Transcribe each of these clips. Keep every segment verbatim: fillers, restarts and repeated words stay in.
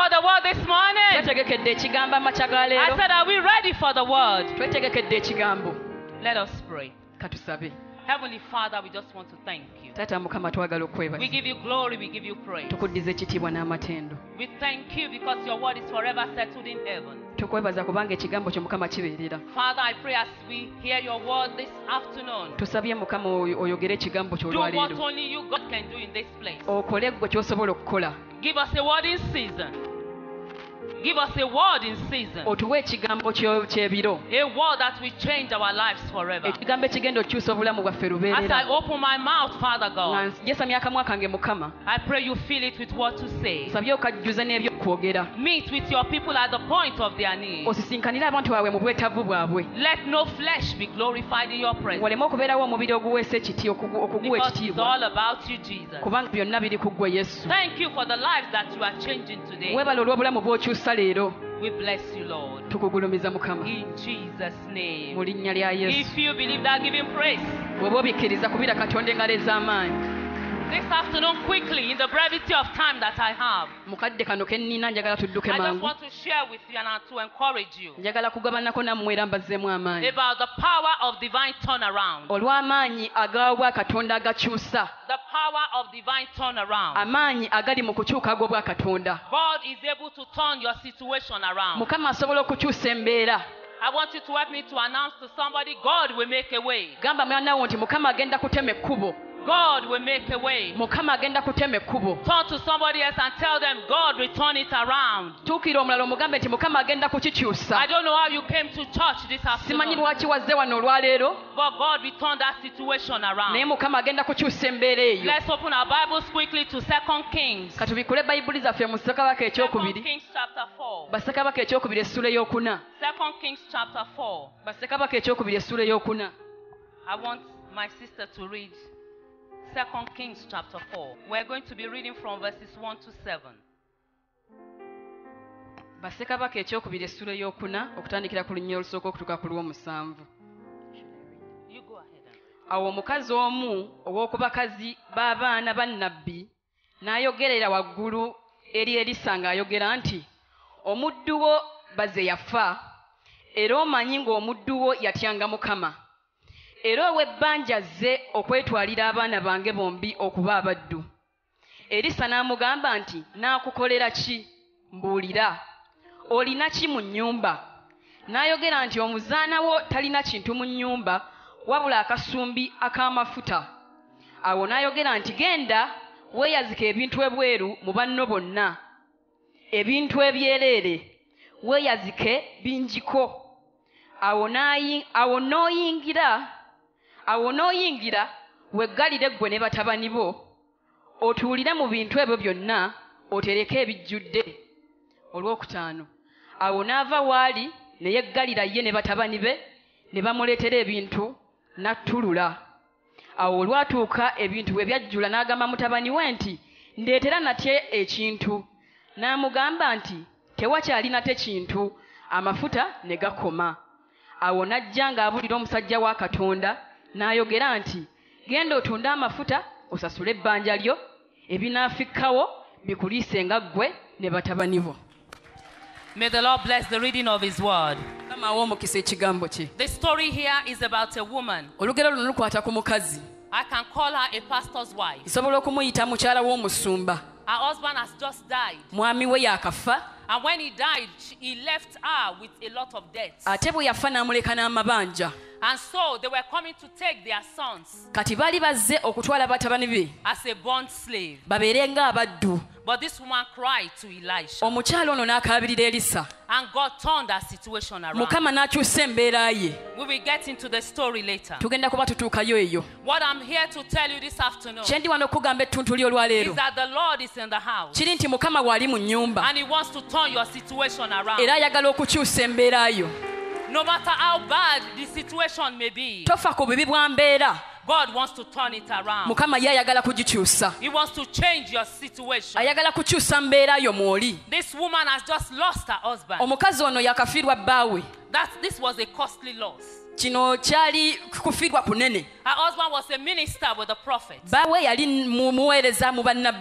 for the word this morning? twetegekedde ekigambo amakya ga I leero? said, are we ready for the word? twetegekedde ekigambo? Let us pray. Katusabe. Heavenly Father, we just want to thank you. Taata Mukama, twagala We okwebaza, give you glory, we give you praise. tukuddiza ekitiibwa n'amatendo. We thank you because your word is forever settled in heaven. Tukwebaza kubanga ekigambo kyo Mukama kibeerera. Father, I pray as we hear your word this afternoon, Tusabye Mukama oyo- oyogere ekigambo kyo do what olwaleero. only you, God, can do in this place. Okole gwe ky'osobola okukola. Give us a word in season. Give us a word in season. Otuwe ekigambo kyo- ky'ebiro. A word that will change our lives forever. Ekigambo ekigenda okukyusa obulamu bwaffe As I lubeerera. open my mouth, Father Nga God, njesamya akamwa kange Mukama, I pray you fill it with what to say. nsabye okajjuza n'ebyokwogera. Meet with your people at the point of their need. Osisinkanire abantu baabwe mu bwetaavu bwabwe. Let no flesh be glorified in your presence. waleme okubeerawo omubiri oguweesa ekiti okugu- okuguwa Because it's ekitiibwa, all about you, Jesus. kubanga byonna biri ku ggwe Yesu. Thank you for the lives that you are changing today. Weebala olw'obulamu bw'okyusa leero. We bless you, Lord. Tukugulumiza Mukama In Jesus' name. mu linnya lya Yesu. If you believe that, give him praise. Bw'oba obikkiriza kubira Katonda engalo ez'amaanyi. This afternoon, quickly, in the brevity of time that I have, Mu kadde kano ke nnina njagala tudduke I just mangu. want to share with you and to encourage you Njagala kugabanako nammwe era mbazzeemu amaanyi. about the power of divine turnaround. Olw'amaanyi agaabwa Katonda agakyusa. The power of divine turnaround. Amaanyi agali mu kukyuka agwo bwa Katonda. God is able to turn your situation around. Mukama asobola okukyusa embeera. I want you to help me to announce to somebody, God will make a way. Gamba mwanaawo nti Mukama agenda kutema ekkubo. God will make a way. Mukama agenda kutema ekkubo. Turn to somebody else and tell them, God will turn it around. Tuukira omulala omugambe nti Mukama agenda kukikyusa. I don't know how you came to church this Simanyi afternoon, lwaki wazze wano olwaleero, but God will turn that situation naye around. Mukama agenda kukyusa embeera eyo. Let's open our Bibles quickly to Second Kings. Katubikule bayibuli zaffe mu ssekabaka Second ekyokubiri. Kings chapter four. Bassekabaka ekyokubiri essula ey'okuna. Second Kings chapter four. Bassekabaka ekyokubiri essula ey'okuna. I want my sister to read Second Kings chapter four. We're going to be reading from verses one to seven. Bassekabaka ekyokubiri essula ey'okuna okutandikira ku linnya olusooka okutuuka ku lw'omusanvu. You go ahead and read. Awo omukazi omu ow'oku bakazi b'abaana ba nnabbi n'ayogerera waggulu eri Erisa ng'ayogera nti, omuddu wo baze yafa, era omanyi ng'omuddu wo yatyanga Mukama. Era ow'ebbanja azze okwetwalira abaana bange bombi okuba abaddu. Erisa n'amugamba nti, naakukolera ki? Mbuulira. Olina ki mu nnyumba? N'ayogera nti, omuzaana wo talina kintu mu nnyumba wabula akasumbi ak'amafuta. Awo n'ayogera nti, genda weeyazika ebintu ebweru mu banno bonna, ebintu ebyereere weeyazike bingiko. Awo n'ayi- awo n'oyingira awo n'oyingira weggalire ggwe ne batabani bo, otuulire mu bintu ebyo byonna, otereke ebijjudde. Olwokutaano, awo n'ava waali ne yeggalira ye ne batabani be, ne bamuleetera ebintu n'attulula. Awo olwatuuka ebintu bwe byajjula n'agamba mutabani we nti, ndeetera nate ekintu. N'amugamba nti, tewakyali nate kintu. Amafuta ne gakoma. Awo n'ajja ng'abulira omusajja wa Katonda, n'ayogera nti, genda otunde amafuta osasule ebbanja lyo, ebinaafikkawo bikuliisenga ggwe ne batabani bo. May the Lord bless the reading of His word. Mukama awa omukisa ekigambo kye. The story here is about a woman. Olugero luno lukwata ku mukazi. I can call her a pastor's wife. Nsobola okumuyita mukyala w'omusumba. Her husband has just died. Mwami we yaakafa, And when he died, she- he left her with a lot of debts. ate bwe yafa n'amuleka n'amabanja. And so they were coming to take their sons Kati baali bazze okutwala batabani be as a bond slave. babeere ng'abaddu. But this woman cried to Elisha. Omukyala ono n'akaabirira Erisa. And God turned that situation around. Mukama n'akyusa embeera ye. We will get into the story later. Tugenda kuba tutuukayo eyo. What I'm here to tell you this afternoon Kye ndi wano okugamba ettuntu lyo is olwaleero that the Lord is in the house. kiri nti Mukama bw'ali mu nnyumba And He wants to turn your situation around. era ayagala okukyusa embeera yo. No matter how bad the situation may be, Tofa ku bubi bwa mbeera. God wants to turn it around. Mukama ye ayagala kugikyusa. He wants to change your situation. Ayagala kukyusa mbeera yo mw'oli. This woman has just lost her husband. Omukazi ono yakafiirwa bbaawe. That this was a costly loss. Kino kyali kufiirwa kunene. Her husband was a minister with the prophet. Bbaawe yali mu muweereza mu bannabbi.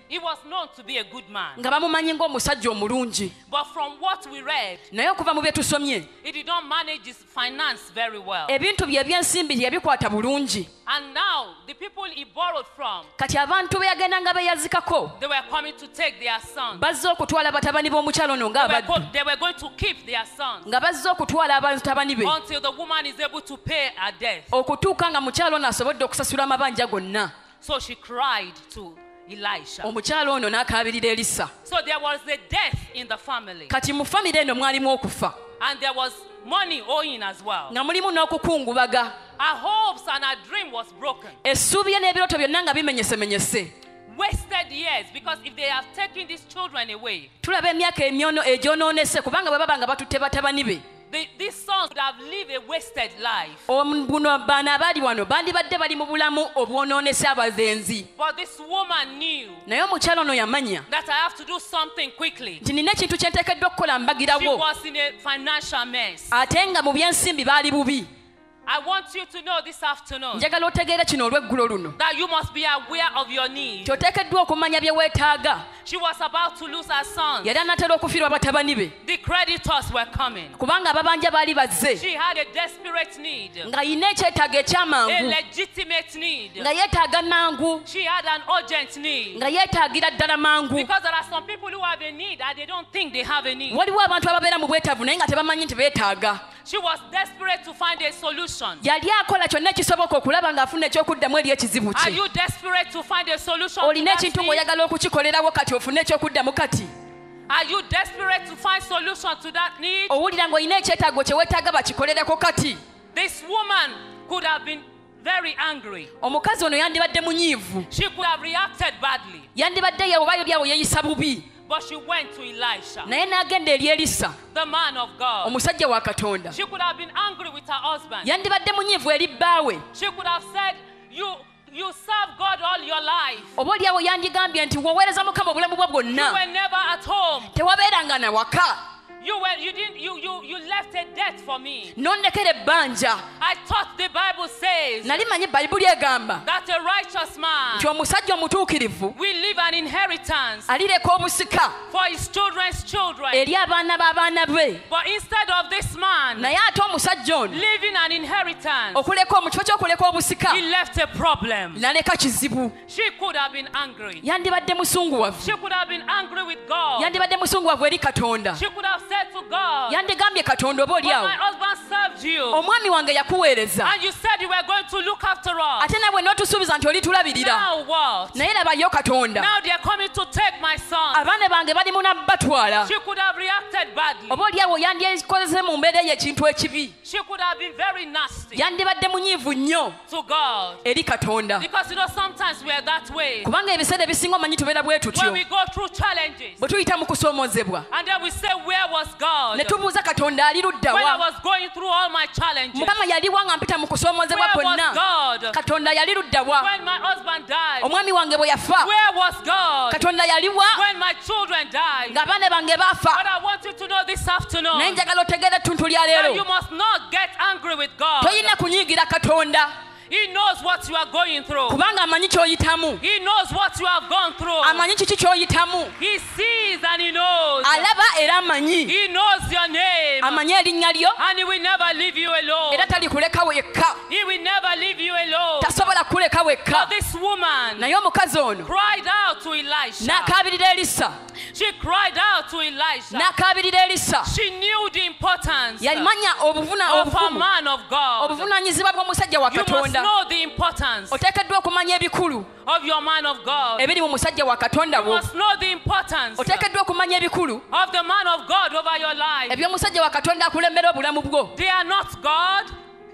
He was known to be a good man. nga bamumanyi ng'omusajja omulungi. But from what we read, naye okuva mu bye tusomye he did not manage his finance very well. ebintu bye ebyensimbi yabikwata bulungi. And now, the people he borrowed from, kati abantu be yagendanga beyazikako they were coming to take their sons. bazze okutwala batabani b'omukyalo ono They were, ng'abaddu go- they were going to keep their sons nga bazze okutwala batabani be until the woman is able to pay her debt. okutuuka nga mukyalo ono asobodde okusasula amabanja gonna. So she cried to Elisha. omukyalo ono n'akaabirira Erisa. So there was a death in the family. kati mu famire eno mwalimu okufa And there was money owing as well. nga mulimu n'okukungubaga. Her hopes and her dream was broken. essuubi ye n'ebirooto byonna nga bimenyesemenyese. Wasted years, because if they have taken these children away, tulaba emyaka emyono egyonoonese kubanga bwe baba nga batutte batabani be. they, these sons would have lived a wasted life. buno baana abaali wano bandibadde bali mu bulamu obwonoonese abazenzi. But this woman knew naye omukyalo ono yamanya that I have to do something quickly. nti nina ekintu kye nteekeddwa okukola She mbagirawo. was in a financial mess. ate nga mu byensimbi baali bubi. I want you to know this afternoon njagala otegeere kino olw'eggulo luno that you must be aware of your needs. kyoteekeddwa okumanya bye weetaaga. She was about to lose her son. yali anaatera okufiirwa batabani be The creditors were coming. kubanga ababanja baali bazze She had a desperate need, ng'ayina ekyetaago a ekyamangu legitimate need. nga yeetaaga mangu She had an urgent need. nga yeetaagira ddala mangu. Because there are some people who have a need and they don't think they have a need. waliwo abantu ababeera mu bwetaavu naye nga tebamanyi nti beetaaga. She was desperate to find a solution. yali akola kyonna ekisoboka okulaba ng'afuna ekyokuddamu eri ekizibu Are kye. you desperate to find a solution to olina that ekintu need? ng'oyagala okukikolerawo kati ofune ekyokuddamu kati. Are you desperate to find solution to that need? owulira ng'olina ekyetaago kye weetaaga bakikolereko kati. This woman could have been very angry. omukazi ono yandibadde munyiivu. She could have reacted badly. yandibadde yewobayo lyawo yeeyisa bubi. But she went to Elisha, naye n'agenda eri Erisa the man of God. omusajja wa Katonda. She could have been angry with her husband. yandibadde munyiivu eri bbaawe. She could have said, you you serve God all your life. oba oliawo yandigambye nti woweereza mukama obulamu bwo You bwonna. were never at home. tewabeeranga na waka. You were you didn't you you you left a debt for me. n'onnekera ebbanja. I thought the Bible says nali manyi bayibuli egamba that a righteous man nti omusajja omutuukirivu will leave an inheritance alireka obusika for his children's children. eri abaana b'abaana be. But instead of this man naye ate omusajja ono leaving an inheritance, okuleka mu kifo ky'okuleka obusika he left a problem. n'aleka kizibu. She could have been angry. yandibadde musunguwavu. She could have been angry with God. yandibadde musunguwavu eri Katonda. She could have said to God, yandigambye Katonda oba but oliawo my husband served you omwami wange yakuweereza and you said you were going to look after us. ate nabwe n'otusuubiza nti olitulabirira. Now what? naye labayo Katonda Now they are coming to take my son. abaana bange bali muna batwala. She could have reacted badly. oba oliawo yandyekozese mu mbeera ye ekintu ekibi. She could have been very nasty yandibadde munyiivu nnyo to God. eri Katonda. Because you know sometimes we are that way. kubanga ebiseera ebisinga omanyi tubeera bwe When tutyo we go through challenges bwe tuyita mu kusoomoozebwa and then we say, where was God? ne tubuuza Katonda ali ludda When I wa. was going through all my challenges, mukama yaliwa nga mpita mu kusoomoozebwa where was kwonna. God? Katonda yali ludda wa. When my husband died, omwami wange bwe yafa where was God? Katonda yaliwa When my children died. ng'abaana bange But baafa. I want you to know this naye afternoon njagala otegeera ettuntu lya that you leero must not get angry with God. toyina kunyiigira Katonda He knows what you are going through. kubanga amanyi ky'oyitamu. He knows what you have gone through. amanyi kiki ky'oyitamu. He sees and he knows. alaba era amanyi. He knows your name. amanyi erinnya lyo And he will never leave you alone. era talikuleka wekka. He will never leave you alone. tasobola kuleka But wekka. this woman naye omukazi ono cried out to Elisha. n'akaabirira Erisa. She cried out to Elisha. n'akaabirira Erisa. She knew the importance yalimanya obuvuna of a obuvumu man of God. obuvunaanyizibwa bw'omusajja wa You must Katonda. know the importance oteekeddwa okumanya ebikulu of your man of God. ebiri mu musajja wa Katonda You wo. must know the importance oteekeddwa okumanya ebikulu of the man of God over your life. eby'omusajja wa Katonda akulembera obulamu bwo. They are not God.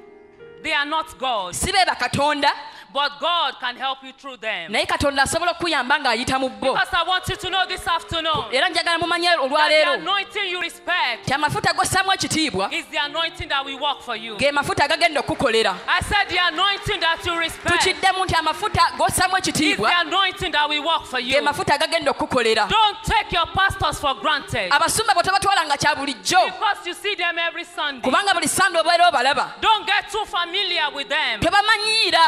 They are not God. si be bakatonda But God can help you through them. naye Katonda asobola okuyamba ng'ayita mu bo. Because I want you to know this afternoon era njagala mumanye that olwaleero the anointing you respect ti amafuta g'ossaamu ekitiibwa is the anointing that will work for you. ge mafuta agagenda okukukolera. I said the anointing that you respect is tukiddemu nti amafuta g'ossaamu ekitiibwa the anointing that will work for ge you. mafuta agagenda okukukolera. Don't take your pastors for granted abasumba bwe tobatwala nga kya bulijjo because you see them every Sunday. kubanga buli sande obeera obalaba. Don't get too familiar with them. tobamanyiira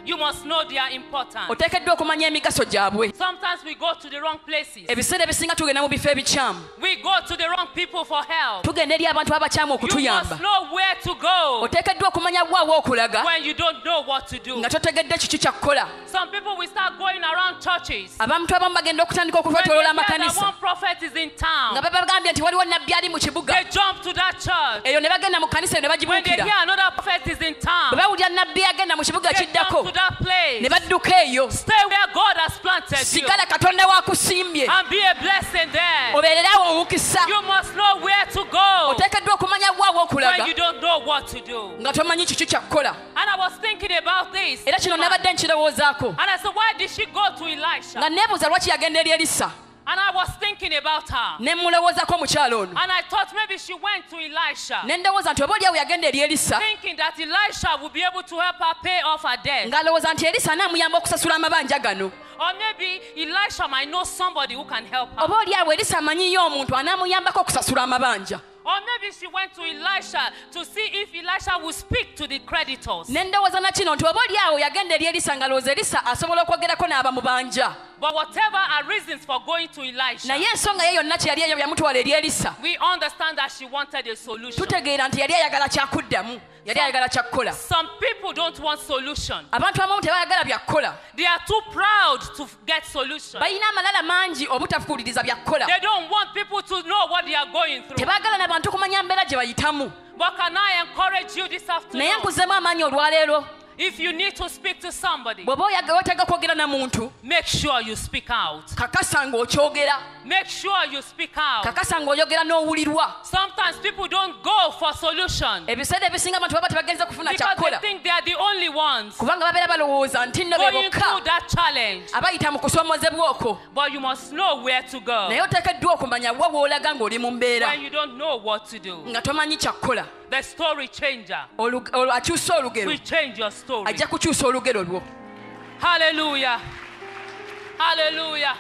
You must know their importance. oteekeddwa okumanya emigaso gyabwe. Sometimes we go to the wrong places. ebiseera ebisinga tugenda mu bifo ebikyamu. We go to the wrong people for help. tugenda eri abantu abakyamu You okutuyamba. must know where to go oteekeddwa okumanya bwawa okulaga when you don't know what to do. nga totegedde kiki kyakukola. Some people will start going around churches. abantu abamu bagenda okutandika When they okutwatolola hear that amakanisa one prophet is in town, nga babagambye nti waliwo nabbi ali mu kibuga. they jump to that church. eyo ne bagenda mu kanisa eyo ne When they bagibuukira. hear another prophet is in bwe town, bawulira nabbi agenda mu kibuga they jump to kiddako that place. ne badduka eyo. Stay where God has planted you sigala katonda wakusimbye and be a blessing there. obeererawo omukisa. You must know where to go oteekeddwa okumanya bwawa okulaga when you don't know what to do. nga tomanyi kiki kyakukola. And I was thinking about this. era kino nabadde nkirowoozaako And I said, why did she go to Elisha? nga neebuuza lwaki yagenda eri erisa. And I was thinking about her. ne mulowoozako omukyalo ono. And I thought maybe she went to Elisha ne ndowooza nti oba oliawo yagenda eri erisa thinking that Elisha would be able to help her pay off her debt. ng'alowooza nti erisa anaamuyamba okusasula amabanja gano. Or maybe Elisha might know somebody who can help her. oba oliawo erisa amanyiyo omuntu anaamuyambako okusasula amabanja. Or maybe she went to Elisha to see if Elisha would speak to the creditors. ne ndowooza na kino nti oba oliawo yagenda eri erisa ng'alowooza erisa asobola okwogerako n'abamubanja. But whatever our reasons for going to Elisha, naye ensonga ye yonna kyeyali eyo yamutwala eri erisa. we understand that she wanted a solution. tutegeera nti yali ayagala kyakuddamu, yali ayagala kyakukola. Some people don't want solution. abantu abamu tebayagala byakukola. They are too proud to get solution. balina amalala mangi obutafuuliriza byakukola. They don't want people to know what they are going through. tebaagala n'abantu kumanya mbeera gye bayitamu. But can I encourage you this naye afternoon? nkuzeemu amaanyi olwaleero. If you need to speak to somebody, bw'oba oyagala otega kwogera na muntu make sure you speak out. kakasa ng'okyogera. Make sure you speak out. kakasa ng'oyogera n'owulirwa. Sometimes people don't go for solution ebiseera ebisinga abantu baba tebagenza kufuna because they kyakukola think they are the only ones kubanga babeera balowooza nti nno be going through bokka that challenge. abayita mu kusoomozebwa okwo. But you must know where to go naye oteekeddwa okumanya wa w'olaga ng'oli mu mbeera when you don't know what to do. nga tomanyi kyakukola. The story changer Olu- olu- akyusa olugero will change your story. ajja kukyusa olugero lwo. Hallelujah. Hallelujah.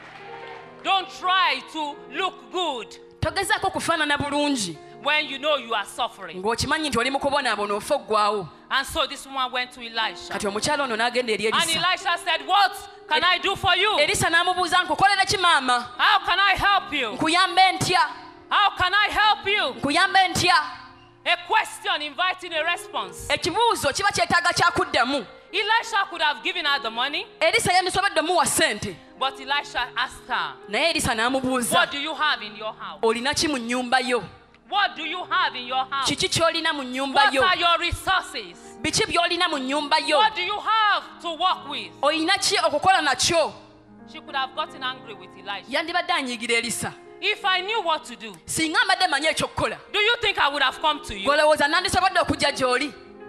Don't try to look good togezaako kufaanana bulungi when you know you are suffering. ng'okimanyi nti oli mu kubonaabona ofa oggwawo. And so this woman went to Elisha. kati omukyala ono n'agenda eri And erisa. Elisha said, what can I do for you? erisa n'amubuuza nkukolera ki maama? How can I help you? nkuyambe ntya? How can I help you? nkuyambe ntya? A question inviting a response. ekibuuzo kiba kyetaaga kyakuddamu. Elisha could have given her the money, erisa yandisobodde muwa ssente but Elisha asked her, naye erisa n'amubuuza what do you have in your house? olina ki mu nnyumba yo? What do you have in your house? kiki ky'olina mu nnyumba What yo? are your resources? biki by'olina mu nnyumba yo? What do you have to work with? olina ki okukola nakyo? She could have gotten angry with Elisha. yandibadde anyiigira erisa. If I knew what to do, singa mbadde manyi ekyokukola do you think I would have come to you? golowooza nandisobodde okujja gy'oli.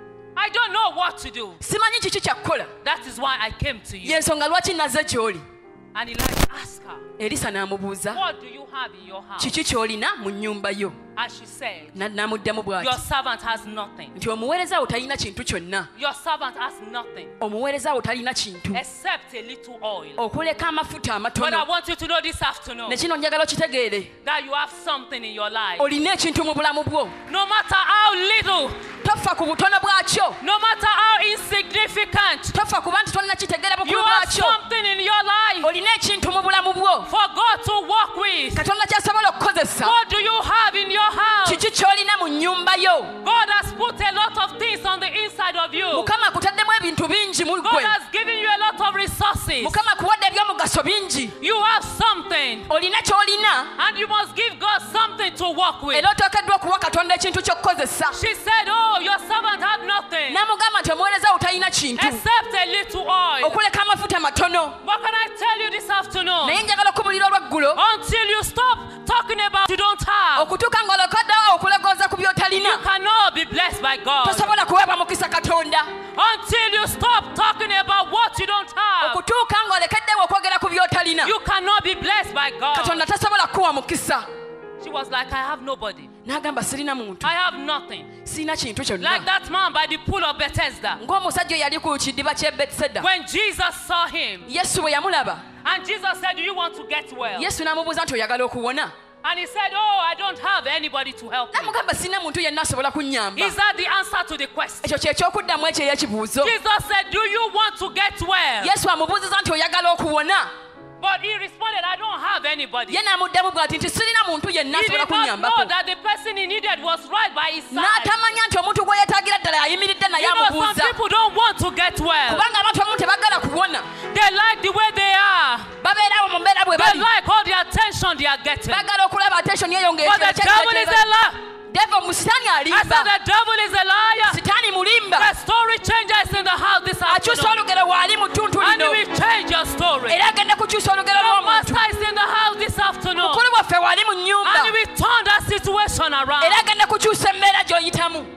I don't know what to do. simanyi kiki kyakukola. That is why I came to you. yensonga lwaki naze gy'oli. And Elisha asked her, erisa n'amubuuza what do you have in your house? kiki ky'olina mu nnyumba yo? And she said, Na- n'amuddamu your bw'ati servant has nothing. nti omuweereza wo talina kintu kyonna. Your servant has nothing omuweereza wo talina kintu except a little oil. okuleka amafuta But I amatono. want you to know this afternoon ne kino njagala okitegeere that you have something in your life. olina ekintu mu bulamu bwo. No matter how little, tofa ku butono bwakyo. no matter how insignificant, tofa kuba nti tolina kitegeera you bukulu have bwakyo. something in your life olina ekintu mu bulamu bwo for God to work with. katonda kyasobola okukozesa. What do you have in your house? kiki ky'olina mu nnyumba yo? God has put a lot of things on the inside of you. mukama akutaddemu ebintu bingi mu God ggwe. has given you a lot of resources. mukama akuwadde ebyomugaso bingi. You have something, olina ky'olina and you must give God something to work with. era oteekeddwa okuwa katonda ekintu ky'okukozesa. She said, oh, your servant had nothing n'amugamba nti omuweereza wo talina kintu except a little oil. okuleka amafuta matono. What can I tell you this afternoon? naye njagala okubulira olweggulo Until you stop talking about you don't have, okutuuka ng'olokoddewo okulegooza ku you by'otalina cannot be blessed by God. tosobola kuweebwa mukisa katonda. Until you stop talking about what you don't have, okutuuka ng'olekeddewo okwogera ku by'otalina you cannot be blessed by God. katonda tasobola kuwa mukisa. She was like, I have nobody. n'agamba sirina muntu, I have nothing. sirina kintu Like kyonna. that man by the pool of Bethesda. ng'omusajja oyo yali ku kidiba ky'e Betiseda. When Jesus saw him, yesu bwe yamulaba and Jesus said, do you want to get well? yesu n'amubuuza nti oyagala okuwona? And he said, oh, I don't have anybody to help me. Namugamba sina muntu yenna asobola kunnyamba. Is that the answer to the question? Ekyo kye ky'okuddamu ekyo ey'ekibuuzo. Jesus said, do you want to get well? Yesu amubuuziza nti oyagala okuwona. But he responded, I don't have anybody. Ye n'amuddamu bw'ati nti sirina muntu yenna He asobola did not kunnyambako. know that the person he needed was right by his side. N'atamanya nti omuntu gwe yeetaagira ddala ayimiridde naye You know, some amubuuza. people don't want to get well. Kubanga abantu abamu tebagala kuwona. They like the way they are. Babeerawo mu mbeera bwe They bali. like all the attention they are getting. Bagala okulaba attention yeeyongera. But the devil is a liar. Devil mu sitaani I said alimba. the devil is a liar. Sitaani mulimba. The story changes in the house this Akyusa afternoon. olugero waali mu ttuntu And he lino. will change your story. Era agenda kukyusa olugero The lw'omuntu. master is in the house this afternoon. Mukulu waffe waali mu nnyumba. And he will turn that situation around. Era agenda kukyusa embeera gy'oyitamu.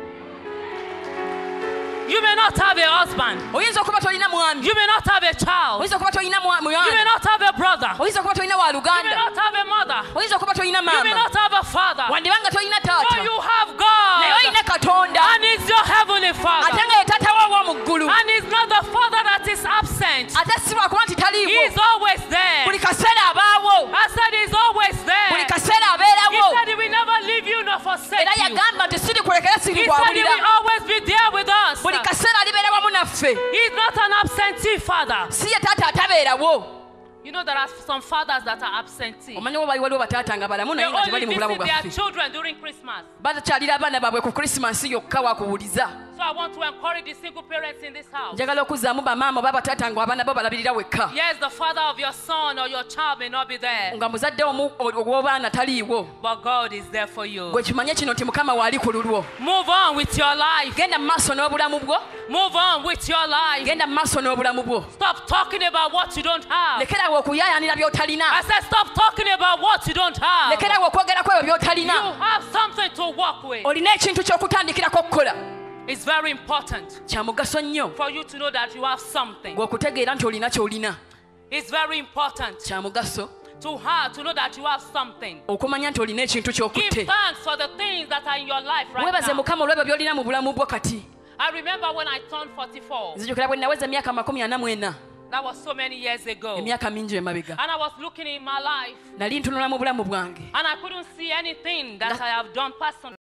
You may not have a husband. Oyinza okuba tolina mwami. You may not have a child. Oyinza okuba tolina You may mwana. not have a brother. Oyinza okuba tolina You may waluganda. not have a mother. Oyinza okuba tolina You may maama. not have a father. Wandibanga tolina But taata. you have Naye God. olina Katonda. And he's your heavenly Ate father. nga ye taata wo ow'omu ggulu. And he's not the father that is absent. Ate si lwakuba nti He is taliiwo. always there. Buli kaseera abaawo. I said he's always Buli there. kaseera He abeerawo. said he will never leave you nor forsake Era you. yagamba nti siri kulekera He siri said he will kwabulira. always be there with us. Buli kaseera alibeera wamu naffe. He's not an absentee father. Si ye taata atabeerawo. You know there are some fathers that are absentee. Omanyi wo bali waliwo bataata nga balamu They naye nga tebali only mu bulamu visit their bwaffe. children during Christmas. Bakyalira abaana baabwe ku Krismasi yokka wakuwuliza. So I want to encourage the single parents in this house. Njagala okuzzaamu bamaama oba bataata nga abaana bo balabirira wekka. Yes, the father of your son or your child may not be there, Nga muzadde omu ow'obaana taliiwo. but God is there for you. Gwe kimanye kino nti Mukama waali ku lulwo. Move on with your life. Genda mu maaso n'obulamu bwo. Move on with your life. Genda mu maaso n'obulamu bwo. Stop talking about what you don't have. Lekerawo okuyaayaanira by'otalina. I said stop talking about what you don't have. Lekerawo okwogera ku ebyo You by'otalina. have something to work with. Olina ekintu ky'okutandikirako okukola. It's very important Kya mugaso nnyo. for you to know that you have something. Gwe okutegeera nti olina ky'olina. It's very important Kya mugaso to have to know that you have something. okumanya nti olina ekintu Give ky'okutte. thanks for the things that are in your life right Weebaze now. Mukama olw'ebyo by'olina mu bulamu bwo kati. I remember when I turned forty-four. Nzijukira bwe naweza emyaka makumi ana mu ena. That was so many years ago. Emyaka mingi emabega. And I was looking in my life Nali ntunula mu bulamu bwange. and I couldn't see anything that I have done personally.